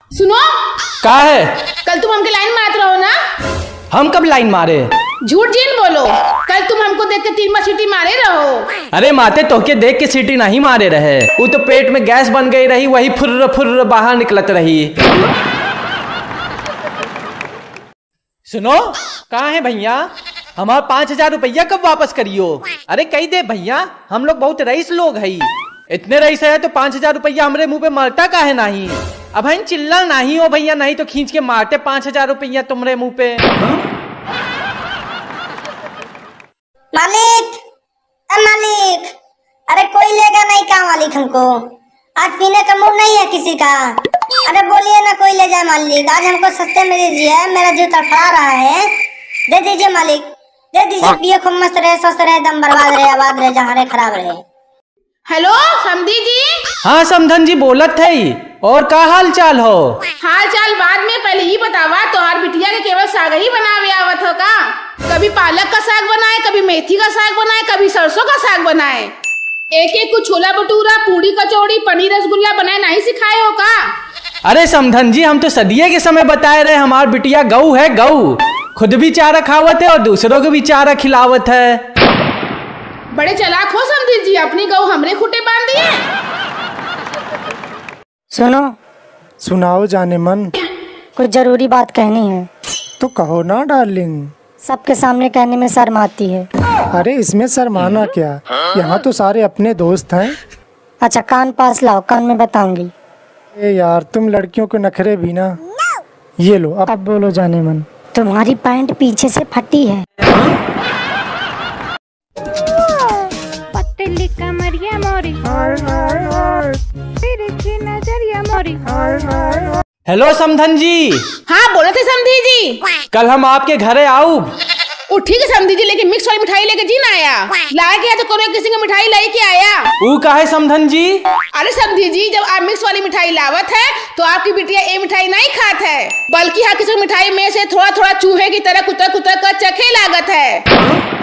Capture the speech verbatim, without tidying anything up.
सुनो, का है? कल तुम हमके लाइन मारते रहो ना। हम कब लाइन मारे? झूठ जीन बोलो, कल तुम हमको देख के तीन बार सीटी मारे रहो। अरे माते तोहके देख के सीटी नहीं मारे रहे, वो तो पेट में गैस बन गई रही, वही फुर्र फुर्र बाहर निकलत रही। सुनो, कहाँ है भैया? हमारा पाँच हजार रुपया कब वापस करियो? अरे कही दे भैया, हम लोग बहुत रईस लोग है, इतने रईस है तो पाँच हजार रुपया हमारे मुंह पे मरता काहे नहीं? अब हम चिल्ला नहीं हो भैया, नहीं तो खींच के मारते पाँच हजार रुपया तुम्हारे मुंह पे। मालिक, अ मालिक, अरे कोई लेगा नहीं क्या मालिक? हमको आज पीने का मूड नहीं है किसी का। अरे बोलिए ना, कोई ले जाए मालिक, आज हमको सस्ते में दीजिए, मेरा जी तड़फड़ा रहा है। दे दीजिए मालिक, दे दीजिए, पिए खूब मस्त रहे, स्वस्थ रहे, दम बर्बाद रहे, आबाद रहे, जहाँ रहे खराब रहे। हेलो समधी जी। हाँ समधन जी बोलत है, और का हाल चाल हो? हाल चाल बाद में, पहले ही बतावा, तोहार बिटिया के केवल साग ही बनावे आवत हो का? कभी पालक का साग बनाए, कभी मेथी का साग बनाए, कभी सरसों का साग बनाए, एक एक कुछ छोला भटूरा, पूड़ी कचौड़ी, पनीर रसगुल्ला बनाए नहीं सिखाए हो का? अरे समधन जी, हम तो सदिये के समय बताए रहे, हमार बिटिया गऊ है, गऊ खुद भी चारा खावत है और दूसरों को भी चारा खिलावत है। बड़े चालाक हो समधी जी, अपनी गऊ हमरे खूंटे बांध दिए। सुनो, सुनाओ जाने मन। कुछ जरूरी बात कहनी है। तो कहो ना डार्लिंग। सबके सामने कहने में शर्म आती है। अरे इसमें शर्माना क्या, यहाँ तो सारे अपने दोस्त हैं। अच्छा कान पास लाओ, कान में बताऊंगी। ए यार, तुम लड़कियों को नखरे भी ना। ये लो, अब बोलो जाने मन। तुम्हारी पैंट पीछे से फटी है। पतली कमरिया मोरी, तिरछी नजरिया मोरी। हेलो समधन जी। हाँ बोले थे समधी जी, कल हम आपके घरे आऊ। वो ठीक है समधी जी, लेकिन मिक्स वाली मिठाई लेके जी ना आया। लाए गया तो कोनो किसी को मिठाई लाई के आया। वो काहे समधन जी? अरे समधी जी, जब आप मिक्स वाली मिठाई लावत है तो आपकी बिटिया ये मिठाई नहीं खात है, बल्कि हर किसी मिठाई में से थोड़ा थोड़ा चूहे की तरह कुतर कुतर कर चखे लागत है।